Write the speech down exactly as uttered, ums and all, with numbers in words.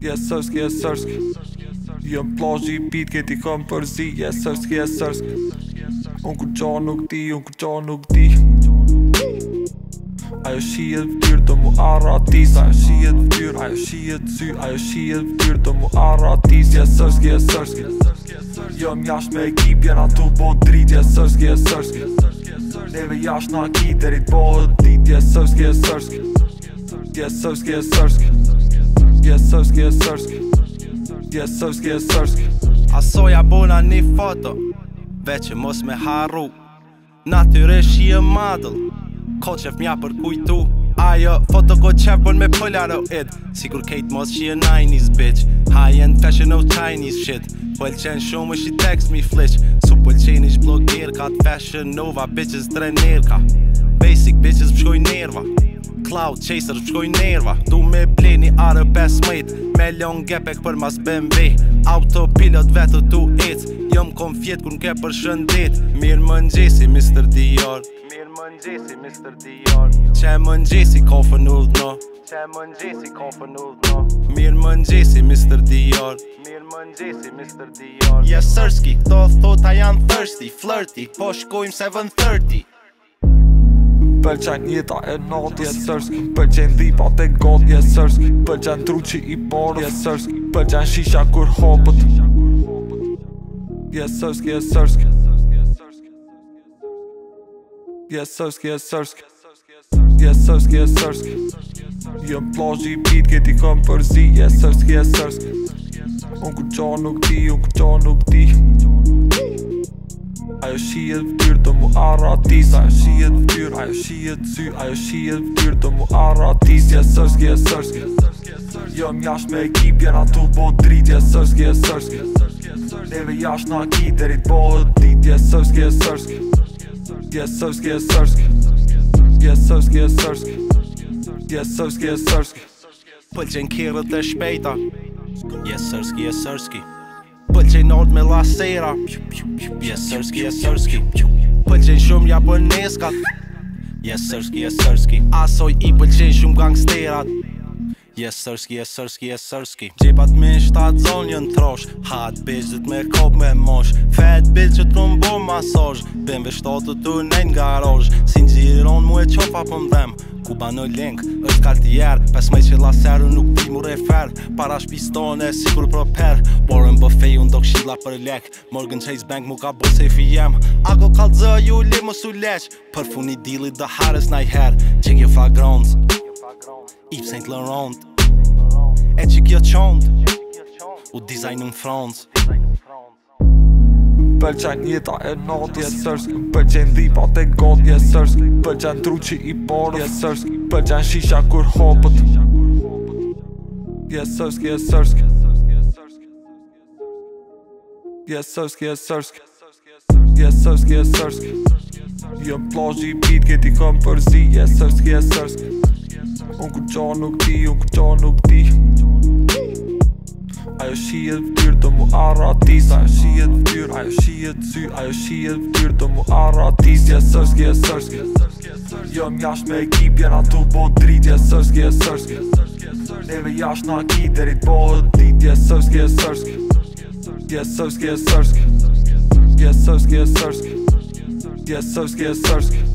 Yessirski, Yessirski. Jëm plazhi i pit këti kam përzi. Yessirski, Yessirski. Unë kur qa nuk di, unë kur qa nuk di. Ajo shihet vtyr të mu arratis. Ajo shihet vtyr, ajo shihet sy. Ajo shihet vtyr të mu arratis. Yessirski, Yessirski. Jëm jasht me ekip, jena tu bo drit. Yessirski, Yessirski. Neve jasht na ki deri t'bohet dit. Yessirski, Yessirski. Yessirski, Yessirski. Yessirski, Yessirski. Yessirski, Yessirski. Asoja bona një foto, veç e mos me harru. Natyresh i e madl, ko qef mja për kujtu. Ajo foto ko qef bon me polaroid, sigur kejt mos që e nineties bitch. High-end fashion of Chinese shit. Pëlqen shumë është i text mi flish. Su pëlqen ish bloger ka fashion nova. Bitches trener ka basic bitches pëshkoj nerva. Cloud chaser pëshkoj nerva. Du me bleni arë pesmejt, me long gepek për mas B M W. Autopilot vetë tu ec, jom kom fjet kur n'ke për shëndet. Mirë mëngjesi mister Dior. Mirë mëngjesi mister Dior. Qe mëngjesi kofën ullë Qe mëngjesi kofën ullë Mirë mëngjesi mister Dior. Mirë mëngjesi mister Dior. Yessirski, këto thota janë thirsty, flirty, po shkojmë seven thirty. Pëlqen jeta e not, Yessirski. Pëlqen dhipat e got, Yessirski. Pëlqen truqi i parë, Yessirski. Pëlqen shisha kur hapët. Yessirski, Yessirski. Yessirski, Yessirski. Yessirski, Yessirski. Jëm plazhi i pit këti kam përzi. Yessirski, Yessirski. Unë kur qa nuk di, unë kur qa nuk di. Ajo shihet vtyr të mu arratis. Ajo shihet vtyr, ajo shihet sy. Ajo shihet vtyr të mu arratis. Yessirski, Yessirski. Jëm jasht me ekip, jena tu bo drit. Yessirski, Yessirski. Neve jasht na ki deri t'bohet dit. Yessirski, Yessirski. Yessirski, Yessirski. Yessirski, Yessirski. Yessirski, Yessirski. Pëlqen kirët e shpejta. Yessirski, Yessirski. Pëlqen nort me lasera. Yessirski, Yessirski. Pëlqen shumë japoneskat. Yessirski, Yessirski. Asoj i pëlqen shumë gangsterat. Yessirski, Yessirski, Yessirski. Gjepat me shtat zonë jën trosh. Hot bitch dhët me kop me mosh. Fat bitch që t'run bo masaj. Bembe shtatë të nejn garaj. Si n'gjiron mu e qofa për mdhem. Kuba në link, është kaltier. Pesmej që laseru nuk di mu refer. Para shpistone, sigur proper. Warren Buffet unë do kshila për lek. Morgan Chase Bank mu ka bo safe i jem. Ako kalzë ju li mu su leq. Për funi dealit dhe hares na i her. Qik jo flagrons Yves Saint Laurent. E qik jo qond U dizajnu në frons. Pëlqen jeta e not, Yessirski. Pëlqen dhipat e got, Yessirski. Pëlqen truqi i parë, Yessirski. Pëlqen shisha kur hapët. Yessirski, Yessirski. Yessirski, Yessirski. Yessirski, Yessirski. Jëm plazhi i pit këti kam përzi. Yessirski, Yessirski. Unë kur qa nuk di, unë kur qa nuk di. Ajo shihet vtyr të mu arratis. Ajo shihet vtyr, ajo shihet sy. Ajo shihet vtyr të mu arratis. Yessirski, Yessirski. Jëm jasht me ekip, jena tu bo drit. Yessirski, Yessirski. Neve jasht na ki deri t'bohet dit. Yessirski, Yessirski. Yessirski, Yessirski. Yessirski, Yessirski. Yessirski, Yessirski.